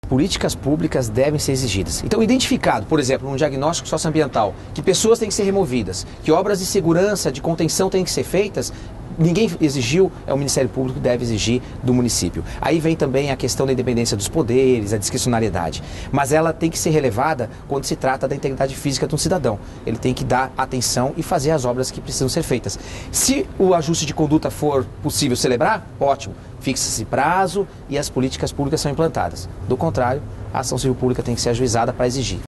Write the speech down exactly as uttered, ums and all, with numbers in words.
políticas públicas devem ser exigidas. Então, identificado, por exemplo, num diagnóstico socioambiental, que pessoas têm que ser removidas, que obras de segurança, de contenção têm que ser feitas, ninguém exigiu, é o Ministério Público que deve exigir do município. Aí vem também a questão da independência dos poderes, a discricionariedade. Mas ela tem que ser relevada quando se trata da integridade física de um cidadão. Ele tem que dar atenção e fazer as obras que precisam ser feitas. Se o ajuste de conduta for possível celebrar, ótimo. Fixa-se prazo e as políticas públicas são implantadas. Do contrário, a ação civil pública tem que ser ajuizada para exigir.